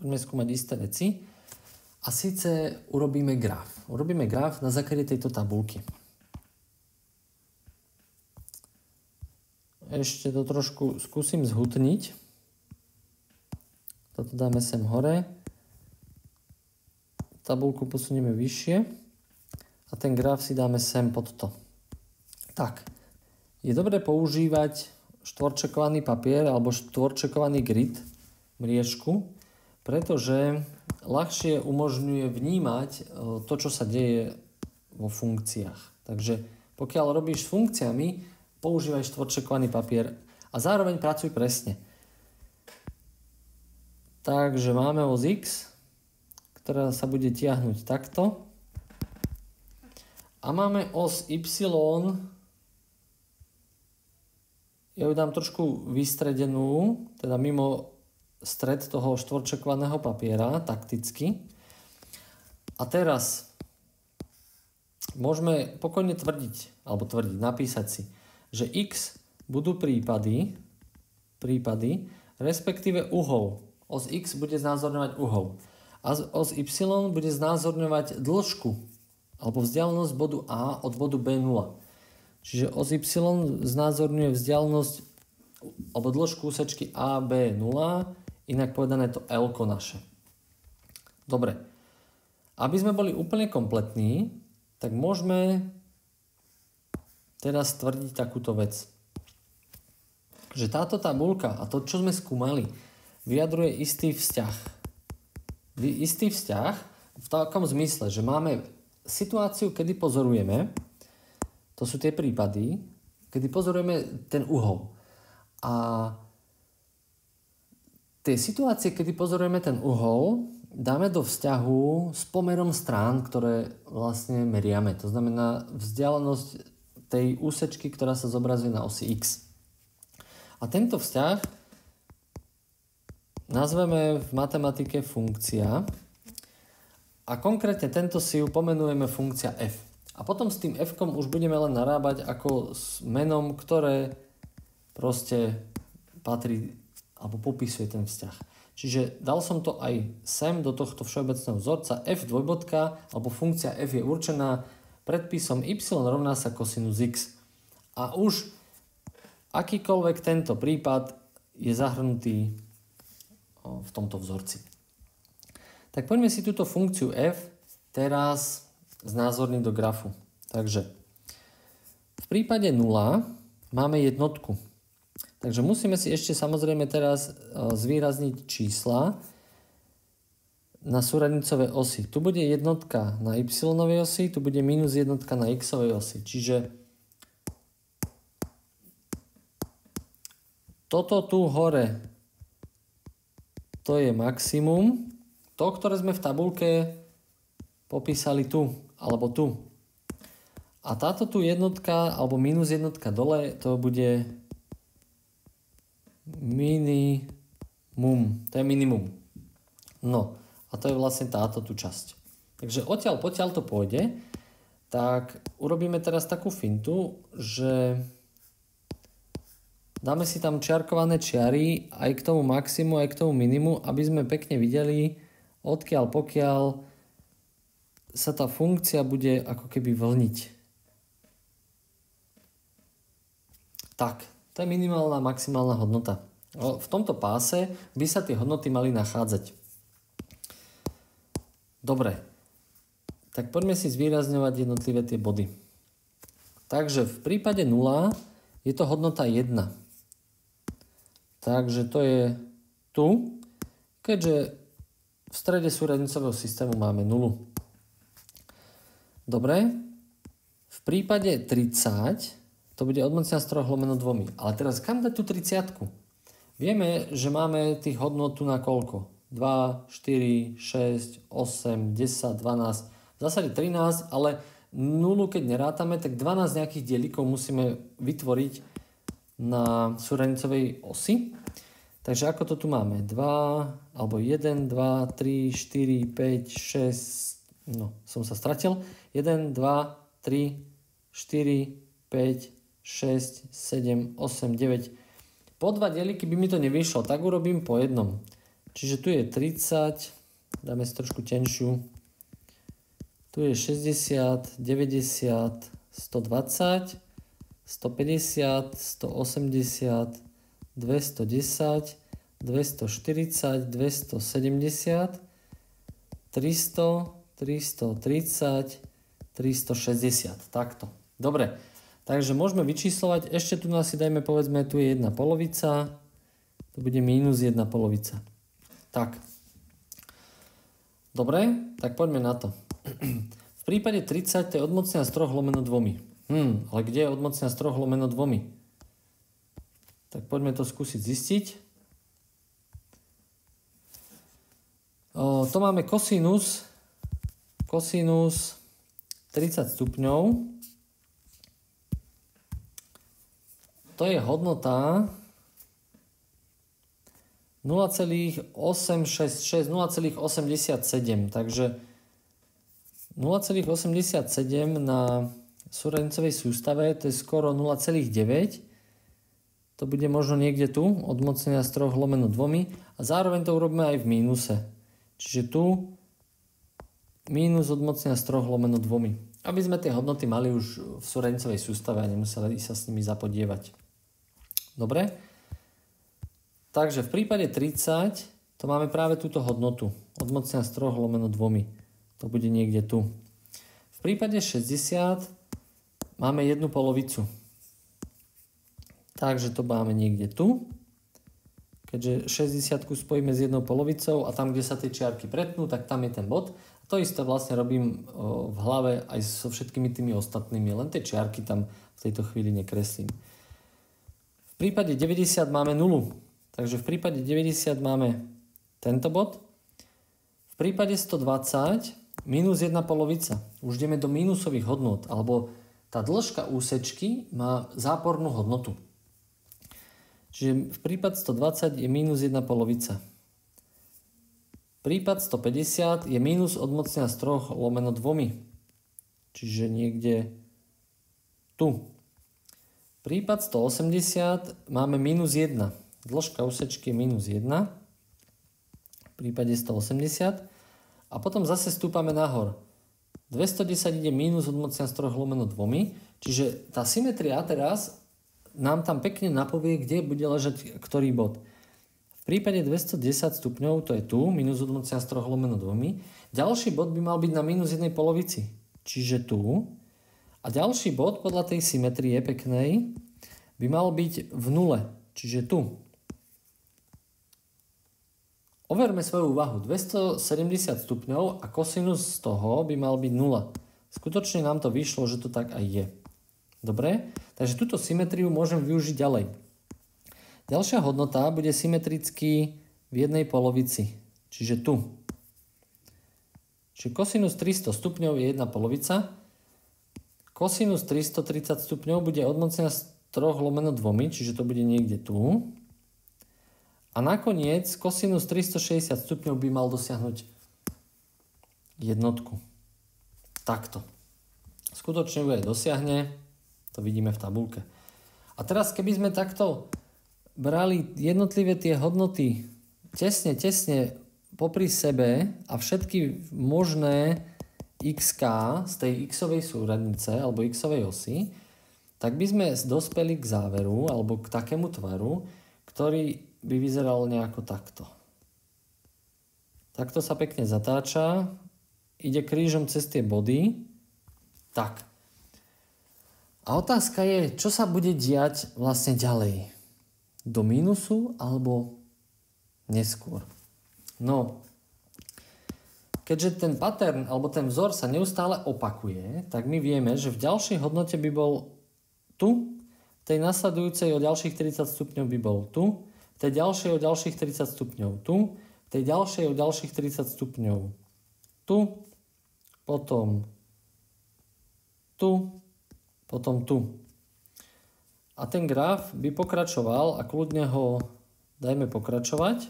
poďme skúmať isté veci. A síce urobíme graf. Urobíme graf na základe tejto tabulky. Ešte to trošku skúsim zhutniť. Toto dáme sem hore. Tabulku posunieme vyššie. A ten graf si dáme sem pod to. Tak, je dobré používať štvorčekovaný papier alebo štvorčekovaný grid, mriežku, pretože ľahšie umožňuje vnímať to, čo sa deje vo funkciách. Takže pokiaľ robíš s funkciami, používaj štvorčekovaný papier a zároveň pracuj presne. Takže máme os x, ktorá sa bude tiahnuť takto. A máme os y, ja ju dám trošku vystredenú, teda mimo stred toho štvorčekovaného papiera, takticky. A teraz môžeme pokojne napísať si, že x budú prípady, respektíve uhol. Os x bude znázorňovať uhol. A os y bude znázorňovať dĺžku, alebo vzdialenosť bodu A od bodu B0. Čiže os y znázorňuje vzdialenosť, alebo dĺžku úsečky AB0, inak povedané to L-ko naše. Dobre. Aby sme boli úplne kompletní, tak môžeme teraz tvrdiť takúto vec. Že táto tabuľka a to, čo sme skúmali, vyjadruje istý vzťah. Istý vzťah v takom zmysle, že máme situáciu, kedy pozorujeme, to sú tie prípady, kedy pozorujeme ten uhol. A tie situácie, kedy pozorujeme ten uhol, dáme do vzťahu s pomerom strán, ktoré vlastne meriame. To znamená vzdialenosť tej úsečky, ktorá sa zobrazuje na osi x. A tento vzťah nazveme v matematike funkcia a konkrétne tento si ju pomenujeme funkcia f. A potom s tým f-kom už budeme len narábať ako s menom, ktoré proste patrí alebo popisuje ten vzťah. Čiže dal som to aj sem do tohto všeobecného vzorca f dvojbodka, alebo funkcia f je určená predpisom y rovná sa kosinus x. A už akýkoľvek tento prípad je zahrnutý v tomto vzorci. Tak poďme si túto funkciu f teraz znázorniť do grafu. Takže v prípade 0 máme jednotku. Takže musíme si ešte samozrejme teraz zvýrazniť čísla na súradnicové osy. Tu bude jednotka na y-ovej osi, tu bude minus jednotka na x-ovej osi. Čiže toto tu hore, to je maximum. To, ktoré sme v tabuľke popísali tu, alebo tu. A táto tu jednotka, alebo minus jednotka dole, to bude minimum. To je minimum. No. A to je vlastne táto tu časť. Takže odtiaľ potiaľ to pôjde, tak urobíme teraz takú fintu, že dáme si tam čiarkované čiary aj k tomu maximu, aj k tomu minimu, aby sme pekne videli, odkiaľ pokiaľ sa tá funkcia bude ako keby vlniť. Tak, to je minimálna a maximálna hodnota. V tomto páse by sa tie hodnoty mali nachádzať. Dobre, tak poďme si zvýrazňovať jednotlivé tie body. Takže v prípade 0 je to hodnota 1. Takže to je tu, keďže v strede súradnicového systému máme 0. Dobre, v prípade 30 to bude odmocnená z 3 lomeno 2. Ale teraz kam dať tú 30? Vieme, že máme tých hodnot tu na koľko? 2, 4, 6, 8, 10, 12, v zásade 13, ale 0, keď nerátame, tak 12 nejakých dielikov musíme vytvoriť na súradnicovej osi. Takže ako to tu máme? 2, alebo 1, 2, 3, 4, 5, 6, no, som sa stratil. 1, 2, 3, 4, 5, 6, 7, 8, 9. Po 2 dieliky by mi to nevyšlo, tak urobím po jednom. Čiže tu je 30, dáme si trošku tenšiu. Tu je 60, 90, 120, 150, 180, 210, 240, 270, 300, 330, 360. Takto. Dobre. Takže môžeme vyčíslovať. Ešte tu nás si dajme, povedzme, tu je 1 polovica. Tu bude minus 1 polovica. Tak. Dobre, tak poďme na to. V prípade 30 to je odmocnina z 3 lomeno 2. Ale kde je odmocnina z 3 lomeno 2? Tak poďme to skúsiť zistiť. To máme kosinus 30 stupňov. To je hodnota 0,866, 0,87. Takže 0,87 na súradnicovej sústave, to je skoro 0,9. To bude možno niekde tu, odmocnenia z 3 lomeno 2. A zároveň to urobíme aj v mínuse. Čiže tu mínus odmocnenia z 3 lomeno 2. Aby sme tie hodnoty mali už v súradnicovej sústave a nemuseli sa s nimi zapodievať. Dobre? Takže v prípade 30 to máme práve túto hodnotu. Odmocnenia z 3 lomeno 2. To bude niekde tu. V prípade 60 máme 1 polovicu. Takže to máme niekde tu. Keďže 60 spojíme s 1 polovicou a tam, kde sa tie čiarky pretnú, tak tam je ten bod. A to isté vlastne robím v hlave aj so všetkými tými ostatnými. Len tie čiarky tam v tejto chvíli nekreslím. V prípade 90 máme 0. Takže v prípade 90 máme tento bod. V prípade 120 minus 1 polovica. Už ideme do mínusových hodnot, alebo tá dĺžka úsečky má zápornú hodnotu. Čiže v prípade 120 je minus 1 polovica. Prípad 150 je minus odmocnenia z 3 lomeno 2. Čiže niekde tu. Prípad 180 máme minus 1. Dĺžka úsečky je minus 1. V prípade 180. A potom zase stúpame nahor. 210 ide minus odmocnenia z 3 lomeno 2. Čiže tá symetria teraz nám tam pekne napovie, kde bude ležať ktorý bod. V prípade 210 stupňov, to je tu, minus odmocnenia z 3 lomeno 2. Ďalší bod by mal byť na minus 1 polovici. Čiže tu. A ďalší bod podľa tej symetrie peknej by mal byť v nule. Čiže tu. Overme svoju úvahu. 270 stupňov a kosinus z toho by mal byť 0. Skutočne nám to vyšlo, že to tak aj je. Dobre? Takže túto symetriu môžem využiť ďalej. Ďalšia hodnota bude symetricky v 1 polovici. Čiže tu. Čiže kosinus 300 stupňov je 1 polovica. Kosinus 330 stupňov bude odmocnenia z 3 lomeno 2, čiže to bude niekde tu. A nakoniec kosinus 360 stupňov by mal dosiahnuť jednotku. Takto. Skutočne ju aj dosiahne, to vidíme v tabuľke. A teraz keby sme takto brali jednotlivé tie hodnoty tesne popri sebe a všetky možné xk z tej xovej súradnice alebo xovej osy, tak by sme dospeli k záveru alebo k takému tvaru, ktorý by vyzeral nejako takto. Takto sa pekne zatáča, ide krížom cez tie body. Tak. A otázka je, čo sa bude diať vlastne ďalej? Do mínusu alebo neskôr? No, keďže ten pattern alebo ten vzor sa neustále opakuje, tak my vieme, že v ďalšej hodnote by bol tu, v tej nasledujúcej o ďalších 30 stupňov by bol tu, v tej ďalšej o ďalších 30 stupňov tu, v tej ďalšej o ďalších 30 stupňov tu, potom tu, potom tu. A ten graf by pokračoval a kľudne ho dajme pokračovať.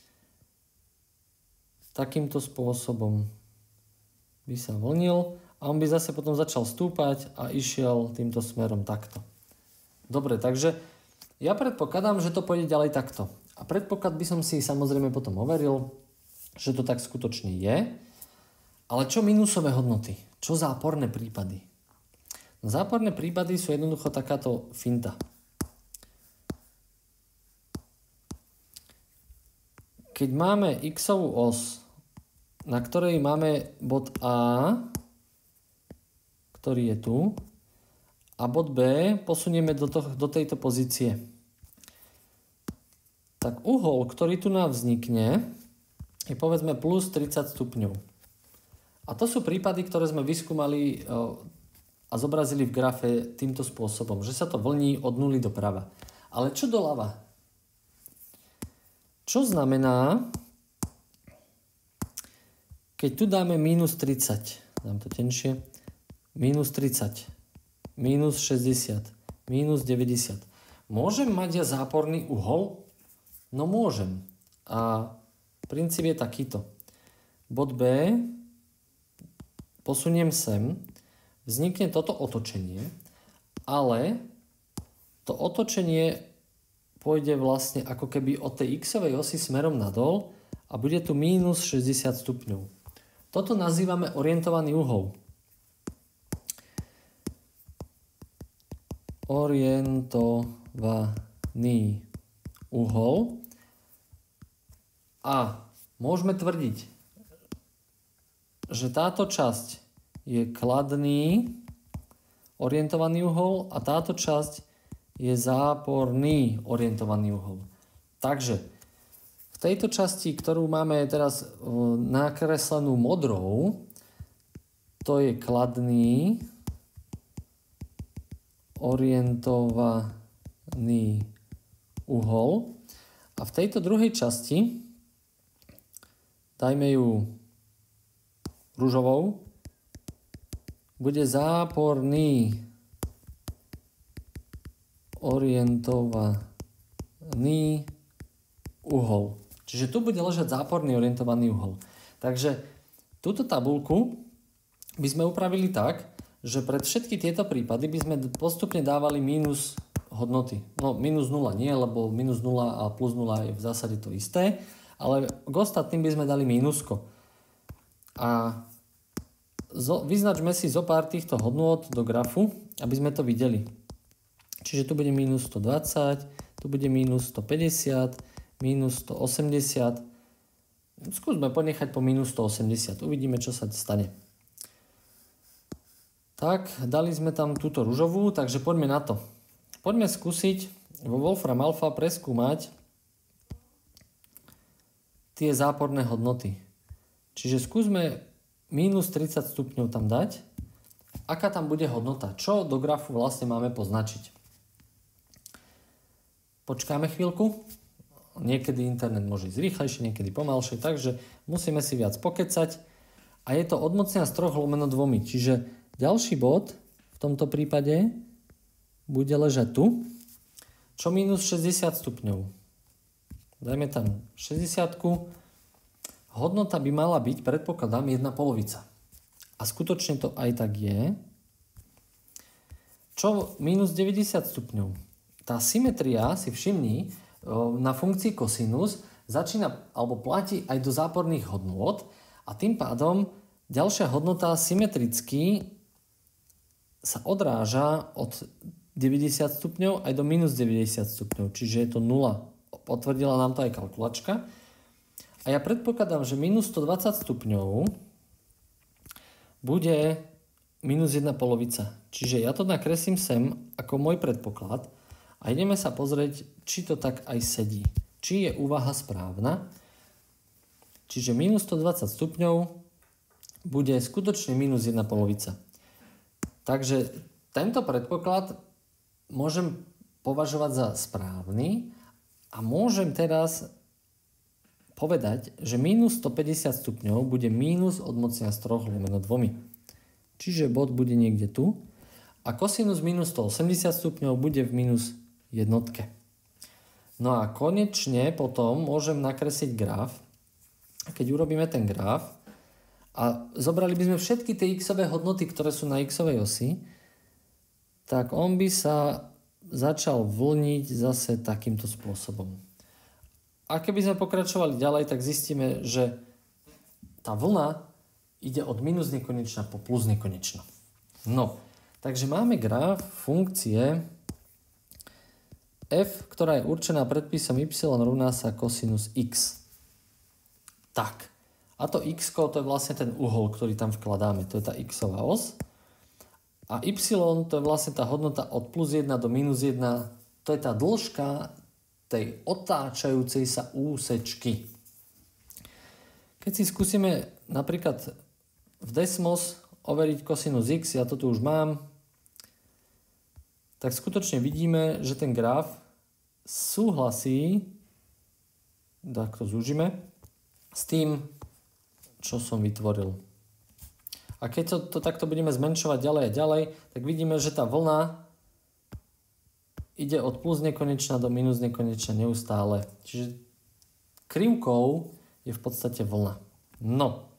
Takýmto spôsobom by sa vlnil a on by zase potom začal stúpať a išiel týmto smerom takto. Dobre, takže ja predpokladám, že to pôjde ďalej takto. A predpoklad by som si samozrejme potom overil, že to tak skutočne je. Ale čo minusové hodnoty? Čo záporné prípady? No, záporné prípady sú jednoducho takáto finta. Keď máme x-ovú os, na ktorej máme bod A, ktorý je tu, a bod B posunieme do tejto pozície, tak uhol, ktorý tu nám vznikne, je povedzme plus 30 stupňov. A to sú prípady, ktoré sme vyskúmali a zobrazili v grafe týmto spôsobom, že sa to vlní od nuly doprava. Ale čo doľava? Čo znamená, keď tu dáme minus 30, dám to tenšie, minus 30, minus 60, minus 90. Môžem mať ja záporný uhol? No môžem. A princíp je takýto. Bod B posuniem sem, vznikne toto otočenie, ale to otočenie pôjde vlastne ako keby od tej x-ovej osy smerom nadol a bude tu minus 60 stupňov. Toto nazývame orientovaný uhol. Orientovaný uhol. A môžeme tvrdiť, že táto časť je kladný orientovaný uhol a táto časť je záporný orientovaný uhol. Takže v tejto časti, ktorú máme teraz nakreslenú modrou, to je kladný orientovaný uhol. A v tejto druhej časti, dajme ju ružovou, bude záporný orientovaný uhol. Čiže tu bude ležať záporný orientovaný uhol. Takže túto tabuľku by sme upravili tak, že pred všetky tieto prípady by sme postupne dávali mínus hodnoty. No minus 0 nie, lebo minus 0 a plus 0 je v zásade to isté, ale k ostatným by sme dali mínusko. A vyznačme si zo pár týchto hodnôt do grafu, aby sme to videli. Čiže tu bude minus 120, tu bude minus 150, minus 180. Skúsme ponechať po minus 180. Uvidíme, čo sa stane. Tak, dali sme tam túto ružovú, takže poďme na to. Poďme skúsiť vo Wolfram Alpha preskúmať tie záporné hodnoty. Čiže skúsme minus 30 stupňov tam dať. Aká tam bude hodnota? Čo do grafu vlastne máme poznačiť? Počkáme chvíľku. Niekedy internet môže ísť rýchlejšie, niekedy pomalšie, takže musíme si viac pokecať. A je to odmocnenia z 3 lomeno 2. Čiže ďalší bod v tomto prípade bude ležať tu. Čo minus 60 stupňov? Dajme tam 60. Hodnota by mala byť, predpokladám, 1/2. A skutočne to aj tak je. Čo minus 90 stupňov? Tá symetria, si všimni, na funkcii kosinus začína alebo platí aj do záporných hodnôt a tým pádom ďalšia hodnota symetricky sa odráža od 90 stupňov aj do minus 90 stupňov, čiže je to 0. Potvrdila nám to aj kalkulačka. A ja predpokladám, že minus 120 stupňov bude minus 1/2. Čiže ja to nakreslím sem ako môj predpoklad a ideme sa pozrieť, či to tak aj sedí. Či je úvaha správna. Čiže minus 120 stupňov bude skutočne minus 1/2. Takže tento predpoklad môžem považovať za správny a môžem teraz povedať, že minus 150 stupňov bude mínus odmocnenia z 3 lomeno 2. Čiže bod bude niekde tu a kosinus minus 180 stupňov bude v minus jednotke. No a konečne potom môžem nakresliť graf. A keď urobíme ten graf a zobrali by sme všetky tie x-ové hodnoty, ktoré sú na x-ovej osi, tak on by sa začal vlniť zase takýmto spôsobom. A keby sme pokračovali ďalej, tak zistíme, že tá vlna ide od minus nekonečna po plus nekonečno. No, takže máme graf funkcie f, ktorá je určená predpisom y rovná sa kosinus x. Tak, a to x to je vlastne ten uhol, ktorý tam vkladáme, to je tá x-ová os. A y to je vlastne tá hodnota od plus 1 do minus 1, to je tá dĺžka tej otáčajúcej sa úsečky. Keď si skúsime napríklad v Desmos overiť kosinus x, ja to tu už mám, tak skutočne vidíme, že ten graf súhlasí, tak to zúžime, s tým, čo som vytvoril. A keď to takto budeme zmenšovať ďalej a ďalej, tak vidíme, že tá vlna ide od plus nekonečna do minus nekonečna neustále. Čiže krivkou je v podstate vlna. No,